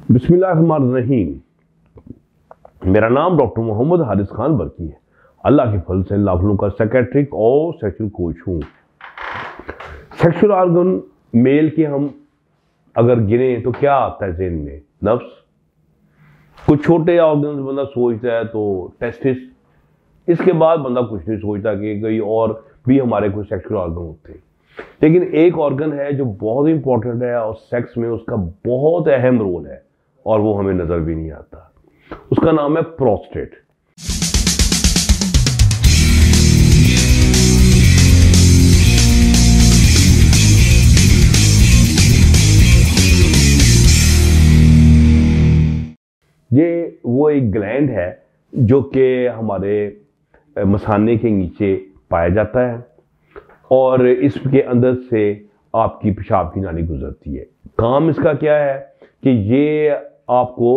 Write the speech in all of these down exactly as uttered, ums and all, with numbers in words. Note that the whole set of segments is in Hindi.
बिस्मिल्लाहिर्रहमानिर्रहीम। मेरा नाम डॉक्टर मोहम्मद हारिस खान बरकी है। अल्लाह के फल से लाखों का साइकियाट्रिक और सेक्सुअल कोच हूँ। सेक्सुअल ऑर्गन मेल के हम अगर गिने तो क्या आता है ज़हन में? नफ्स। कुछ छोटे ऑर्गन बंदा सोचता है तो टेस्टिस। इसके बाद बंदा कुछ नहीं सोचता कि कोई और भी हमारे कोई सेक्सुअल ऑर्गन होते हैं। लेकिन एक ऑर्गन है जो बहुत इंपॉर्टेंट है और सेक्स में उसका बहुत अहम रोल है और वो हमें नजर भी नहीं आता। उसका नाम है प्रोस्टेट। ये वो एक ग्लैंड है जो कि हमारे मसाने के नीचे पाया जाता है और इसके अंदर से आपकी पेशाब की नाली गुजरती है। काम इसका क्या है कि ये आपको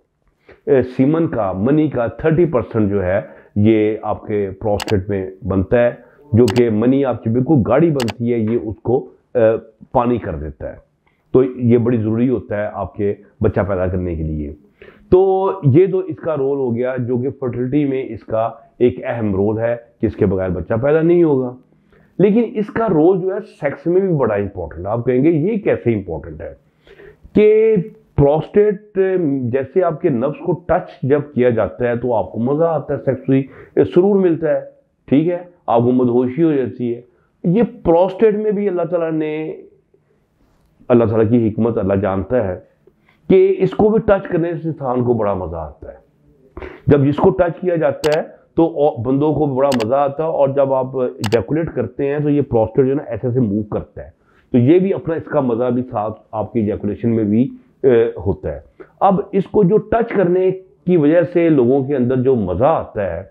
सीमन का, मनी का तीस परसेंट जो है ये आपके प्रोस्टेट में बनता है, जो कि मनी आपकी बिल्कुल गाढ़ी बनती है, ये उसको पानी कर देता है। तो ये बड़ी ज़रूरी होता है आपके बच्चा पैदा करने के लिए। तो ये तो इसका रोल हो गया जो कि फर्टिलिटी में इसका एक अहम रोल है कि इसके बगैर बच्चा पैदा नहीं होगा। लेकिन इसका रोल जो है सेक्स में भी बड़ा इंपॉर्टेंट है। आप कहेंगे ये कैसे इंपॉर्टेंट है कि प्रोस्टेट जैसे आपके नफ्स को टच जब किया जाता है तो आपको मजा आता है, सेक्सुअली सुरूर मिलता है, ठीक है, आपको मदहोशी हो जाती है। ये प्रोस्टेट में भी अल्लाह ताला ने, अल्लाह ताला की हिकमत अल्लाह जानता है कि इसको भी टच करने से इंसान को बड़ा मजा आता है। जब जिसको टच किया जाता है तो बंदों को बड़ा मजा आता है और जब आप इजैकुलेट करते हैं तो ये प्रोस्टेट जो है ना ऐसे ऐसे मूव करता है, तो ये भी अपना इसका मजा भी साथ आपकी इजैकुलेशन में भी ए, होता है। अब इसको जो टच करने की वजह से लोगों के अंदर जो मजा आता है,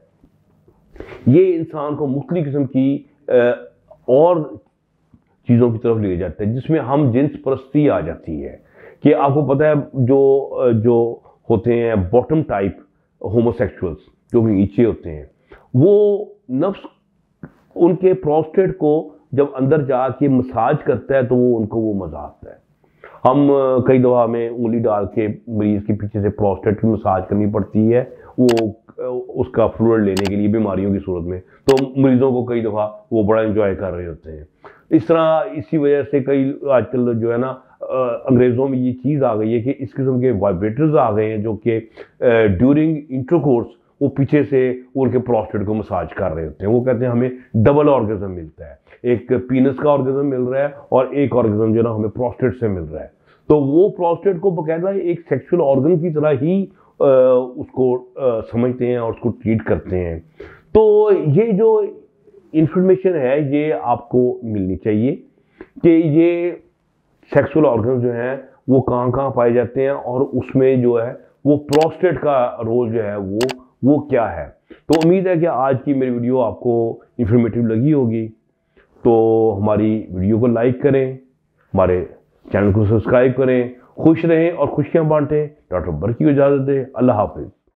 ये इंसान को मुख्तलिफ किस्म की ए, और चीजों की तरफ ले जाता है, जिसमें हम जिन्स परस्ती आ जाती है कि आपको पता है जो जो होते हैं बॉटम टाइप होमोसेक्सुअल्स जो भी नीचे होते हैं, वो नफ्स उनके प्रोस्टेट को जब अंदर जाके मसाज करता है तो वो उनको वो मजा आता है। हम कई दफ़ा हमें उंगली डाल के मरीज के पीछे से प्रोस्टेट की मसाज करनी पड़ती है वो उसका फ्लूइड लेने के लिए बीमारियों की सूरत में, तो मरीजों को कई दफ़ा वो बड़ा एंजॉय कर रहे होते हैं। इस तरह इसी वजह से कई आजकल जो है ना अंग्रेज़ों में ये चीज़ आ गई है कि इस किस्म के वाइब्रेटर्स आ गए हैं जो कि ड्यूरिंग इंटरकोर्स वो पीछे से उनके प्रोस्टेट को मसाज कर रहे होते हैं। वो कहते हैं हमें डबल ऑर्गेज़म मिलता है, एक पीनस का ऑर्गेज़म मिल रहा है और एक ऑर्गेज़म जो है ना हमें प्रोस्टेट से मिल रहा है। तो वो प्रोस्टेट को बकायदा एक सेक्सुअल ऑर्गन की तरह ही आ, उसको आ, समझते हैं और उसको ट्रीट करते हैं। तो ये जो इंफॉर्मेशन है ये आपको मिलनी चाहिए कि ये सेक्सुअल ऑर्गन जो हैं वो कहाँ कहाँ पाए जाते हैं और उसमें जो है वो प्रोस्टेट का रोल जो है वो वो क्या है। तो उम्मीद है कि आज की मेरी वीडियो आपको इंफॉर्मेटिव लगी होगी। तो हमारी वीडियो को लाइक करें, हमारे चैनल को सब्सक्राइब करें, खुश रहें और खुशियां बांटें। डॉक्टर बरकी को इजाज़त दें। अल्लाह हाफिज़।